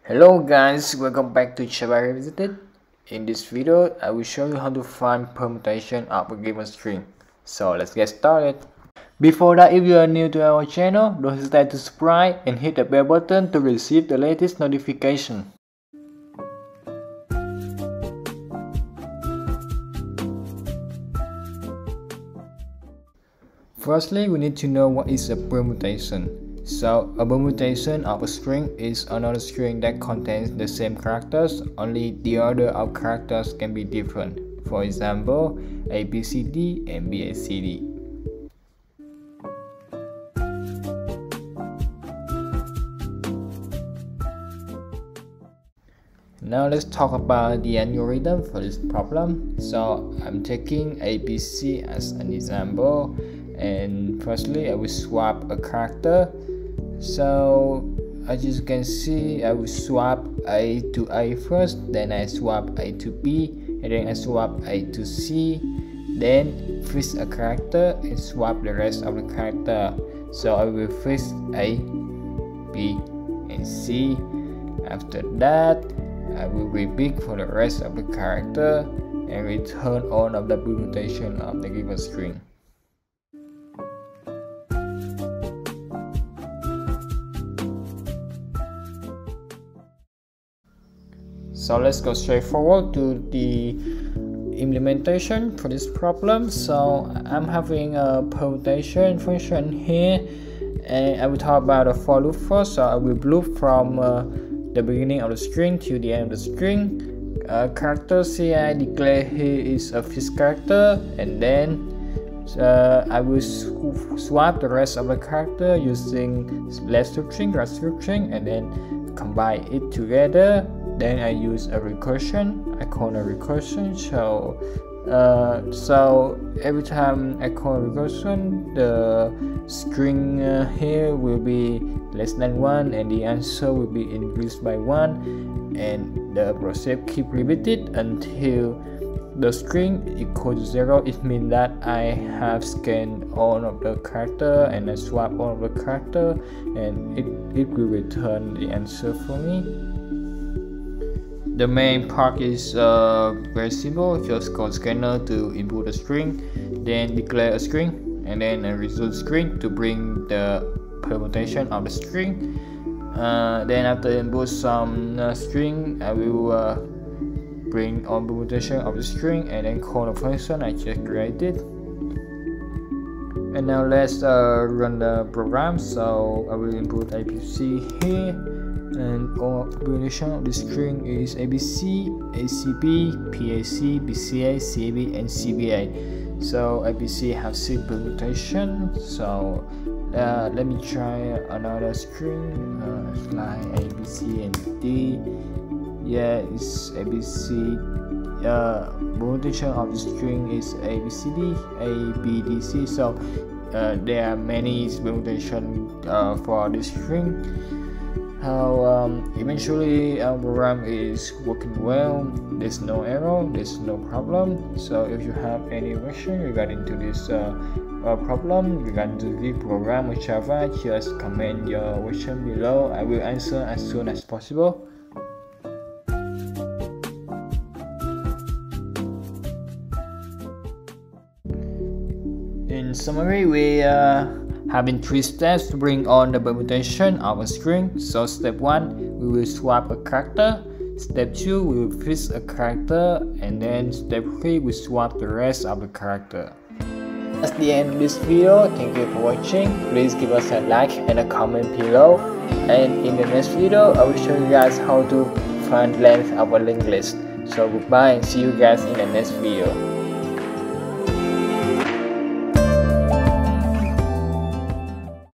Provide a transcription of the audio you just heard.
Hello guys, welcome back to Java Revisited. In this video, I will show you how to find permutation of a given string. So let's get started. Before that, if you are new to our channel, don't hesitate to subscribe and hit the bell button to receive the latest notification. Firstly, we need to know what is a permutation. So, a permutation of a string is another string that contains the same characters, only the order of characters can be different. For example, ABCD and BACD. Now let's talk about the algorithm for this problem. So, I'm taking ABC as an example. And firstly, I will swap a character. So as you can see, I will swap A to A first, then I swap A to B, and then I swap A to C, then freeze a character and swap the rest of the character. So I will freeze A, B, and C. After that, I will repeat for the rest of the character and return all of the permutation of the given string. So let's go straight forward to the implementation for this problem. So I'm having a permutation function here, and I will talk about the for loop first. So I will loop from the beginning of the string to the end of the string. Character C I declare here is a fixed character, and then I will swap the rest of the character using less string, and then combine it together. Then I use a recursion. I call a recursion. So every time I call recursion, the string here will be less than 1 and the answer will be increased by 1, and the process keep repeated until the string equals to 0. It means that I have scanned all of the character and I swap all of the character, and it will return the answer for me. The main part is very simple. Just call scanner to input a string, then declare a string, and then a result string to bring the permutation of the string. Then after input some string, I will bring on permutation of the string and then call the function I just created. And now let's run the program. So I will input ABC here, and all permutation of the string is ABC, ACB, PAC, BCA, CAB, and CBA. So ABC have 6 permutation. So let me try another string like ABC and D. Yeah, it's ABC. Permutation of the string is ABCD, A, B, D, C. So there are many permutation for this string. Eventually our program is working well. There's no error, there's no problem. So if you have any question regarding to this problem regarding to the program of Java, just comment your question below. I will answer as soon as possible. In summary, we having 3 steps to bring on the permutation of a string. So step 1, we will swap a character. Step 2, we will fix a character, and then step 3, we swap the rest of the character. That's the end of this video. Thank you for watching. Please give us a like and a comment below. And in the next video, I will show you guys how to find length of a linked list. So goodbye and see you guys in the next video.